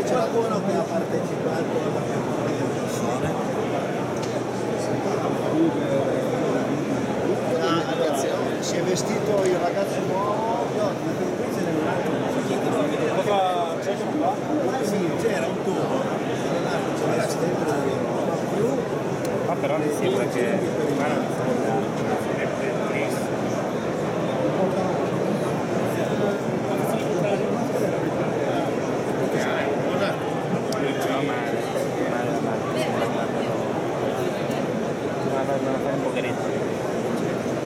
C'è qualcuno che ha partecipato alla canzone? Ragazzi, si è vestito il ragazzo nuovo. Cosa c'è qua? Sì, c'era un tubo. C'era la stella più. Ah, però sì, perché